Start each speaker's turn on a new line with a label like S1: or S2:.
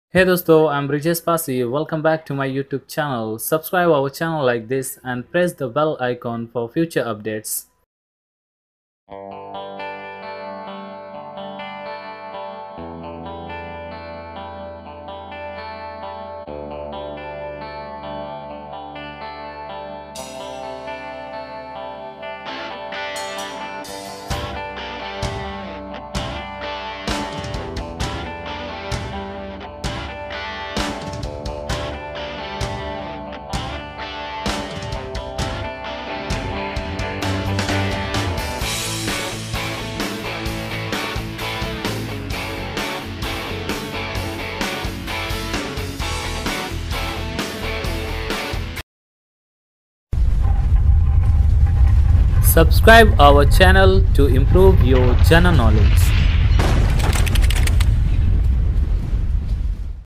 S1: Hey dosto, I'm Brijesh Pasi. Welcome back to my YouTube channel. Subscribe our channel like this and press the bell icon for future updates. Subscribe our channel to improve your general knowledge.